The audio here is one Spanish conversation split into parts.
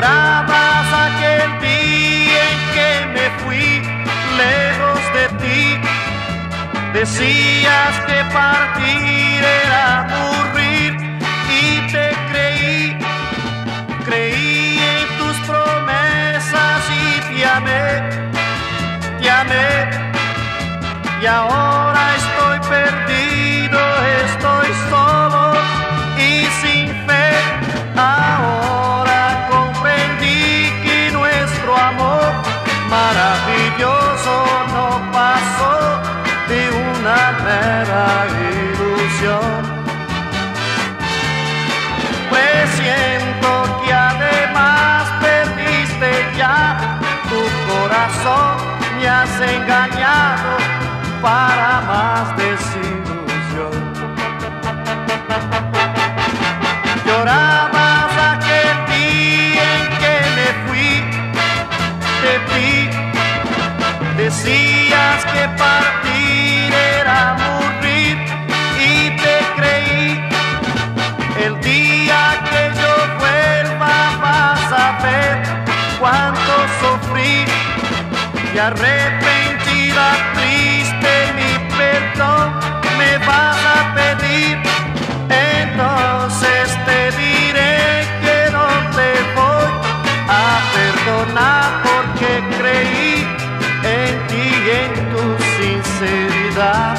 Llorabas aquel día en que me fui lejos de ti. Decías que partir era morir y te creí. Creí en tus promesas y te amé, te amé. Y ahora estoy perdido, estoy solo y sin fe. Ahora comprendí que nuestro amor maravilloso no pasó de una mera ilusión. Pues siento que además perdiste ya tu corazón, me has engañado para más desilusión. Llorabas aquel día en que me fui de ti. Decías que partir era morir y te creí. El día que yo vuelva vas a ver cuánto sufrí y arrepentida, triste, mi perdón me vas a pedir. Entonces te diré que no te voy a perdonar porque creí en ti y en tu sinceridad.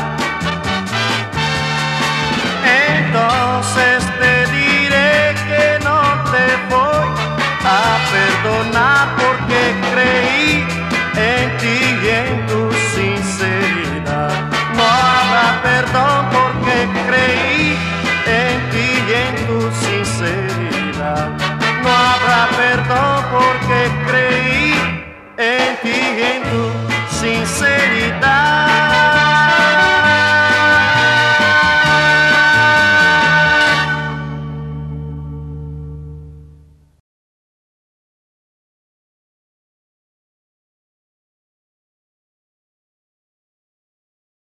Entonces te diré que no te voy a perdonar porque creí en ti y en tu sinceridad. No habrá perdón porque creí en ti y en tu sinceridad. No habrá perdón porque creí en ti y en tu sinceridad.